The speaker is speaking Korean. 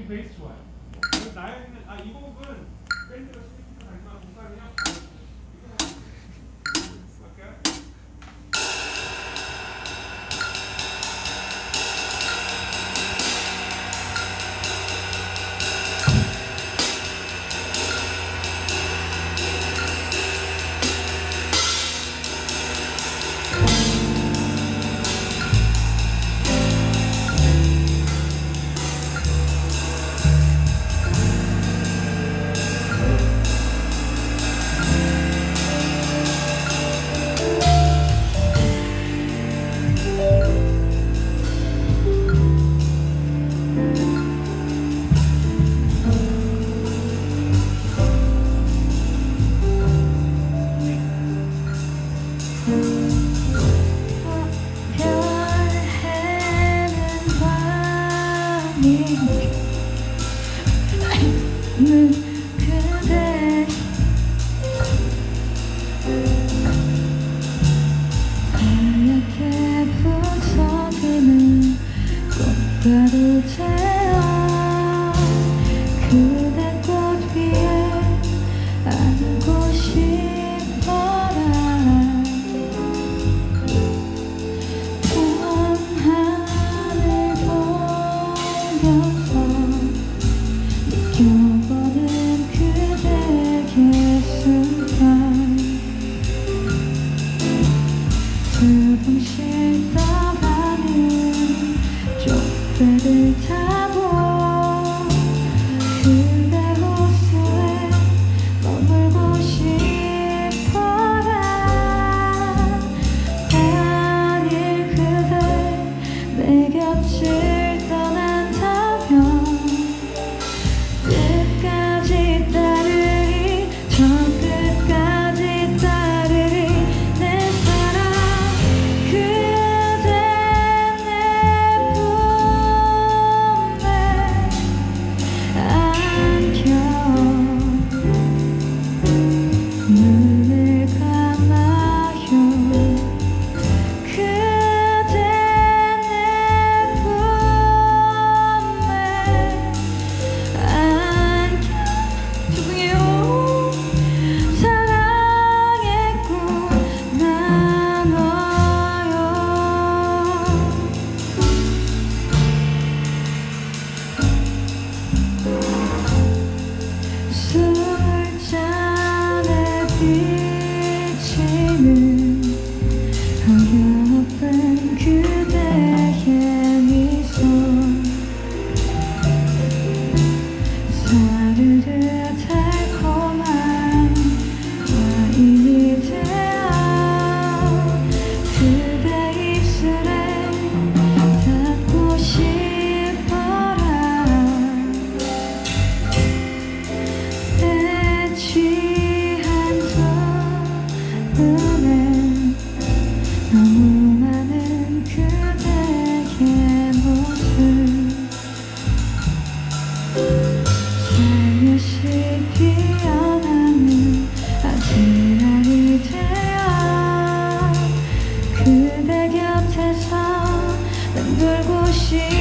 이 베이스 좋아요. 나연이는 이 곡은 밴드가 시리즈가 달지만 목사님이랑 그대 하얗게 부서지는 꽃가루 채워 그대 꽃 위에 안고 싶어라 먼 하늘 보면서 느껴보는 그대의 순간 두 번씩 떠가는 족배를 타고 그대 호수에 머물고 싶어라 만일 그대 내 곁을 떠난다면 끝까지 따르리 저 끝까지 따르리 내 사랑 그대 내 품에 안겨 눈을 감아요 그대 내 품에 죄송해요. 사랑했구나 너요. 술잔에 비치는 어여쁜 그대의 미소 사르르 달콤한 와인이 되어 그대 입술에 닿고 싶어라 내 취한 손에 너무 많은 그대의 모습 살며시 피어나는 아지랑이 되어 그대 곁에서 맴돌고 싶어